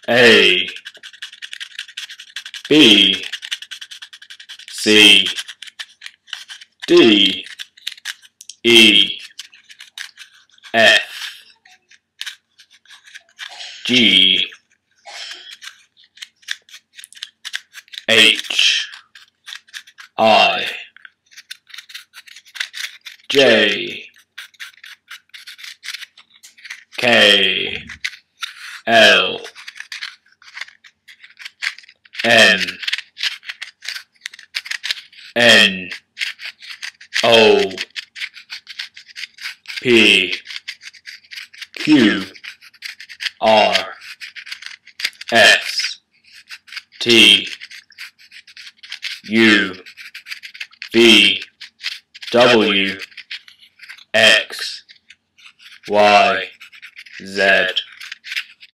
A, B, C, D, E, F, G, H, I, J, K, L, M, N, O, P, Q, R, S, T, U, V, W, X, Y, Z.